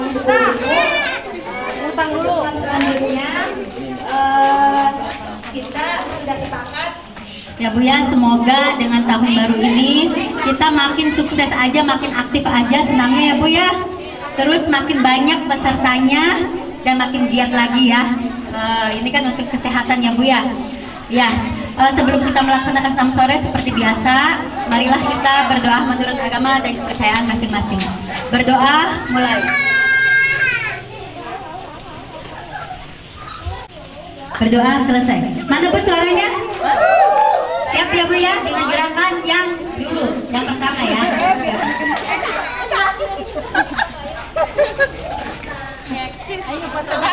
Utang dulu. Selanjutnya kita sudah sepakat Ya Bu ya, semoga dengan tahun baru ini kita makin sukses aja, makin aktif aja senamnya ya Bu ya. Terus makin banyak pesertanya dan makin giat lagi ya. Ini kan untuk kesehatan ya Bu ya. Ya, sebelum kita melaksanakan senam sore seperti biasa, marilah kita berdoa menurut agama dan kepercayaan masing-masing. Berdoa mulai. Berdoa selesai. Mana Bu suaranya? Siap ya Bu ya, dengan gerakan yang dulu, yang pertama ya. Ayo